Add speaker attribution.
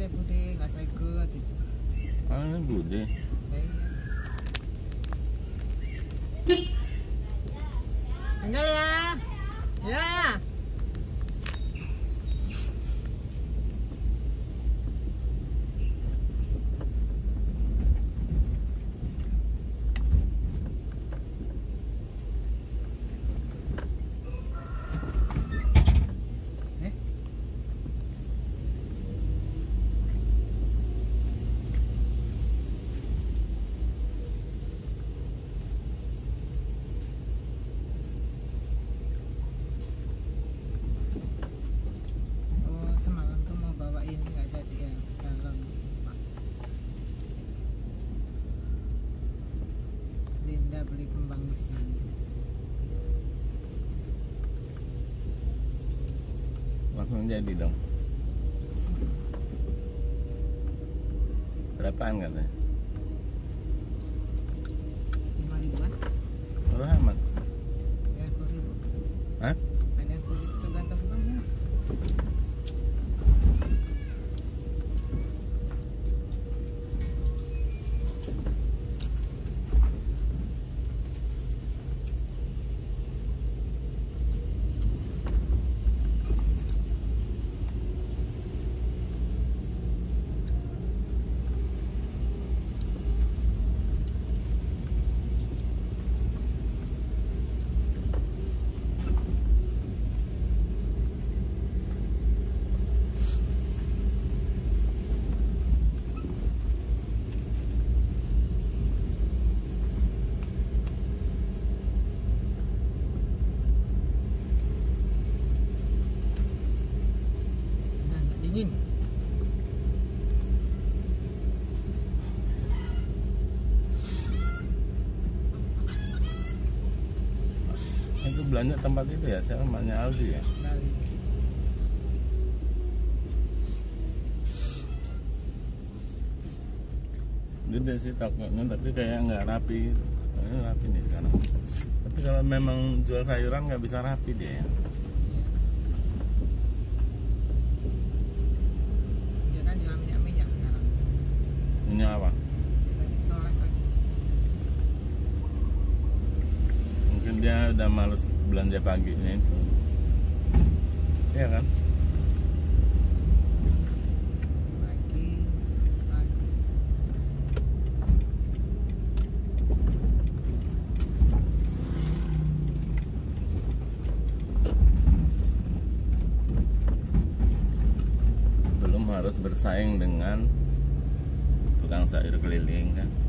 Speaker 1: ya Bude, nggak saya ikut itu.
Speaker 2: Ah, ini Bude.
Speaker 1: Tinggal ya. Ya. Beli kembang di sini.
Speaker 2: Langsung jadi dong. Berapaan katanya?
Speaker 1: 5.000-an.
Speaker 2: Murah amat.
Speaker 1: Ya 10.000.
Speaker 2: Hah?
Speaker 1: Ada 10.000 tergantung kembangnya. Dingin.
Speaker 2: Itu belanja tempat itu ya, namanya Aldi ya.
Speaker 1: Bali.
Speaker 2: Gede sih takutnya, tapi kayak nggak rapi. Ini rapi nih sekarang. Tapi kalau memang jual sayuran nggak bisa rapi dia.
Speaker 1: Dia kan jual minyak sekarang.
Speaker 2: Ini apa?
Speaker 1: Tadi soleh lagi.
Speaker 2: Mungkin dia udah males belanja paginya itu. Iya kan?
Speaker 1: Pagi.
Speaker 2: Belum harus bersaing dengan tukang sayur keliling kan.